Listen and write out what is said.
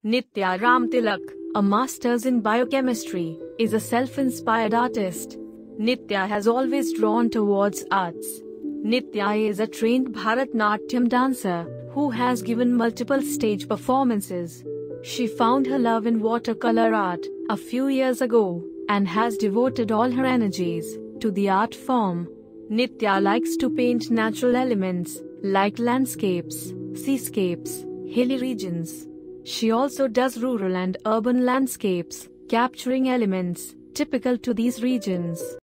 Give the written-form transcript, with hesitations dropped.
Nitya Ramtilak, a master's in biochemistry, is a self-inspired artist. Nitya has always drawn towards arts. Nitya is a trained Bharatanatyam dancer who has given multiple stage performances. She found her love in watercolor art a few years ago and has devoted all her energies to the art form. Nitya likes to paint natural elements like landscapes, seascapes, hilly regions. She also does rural and urban landscapes, capturing elements typical to these regions.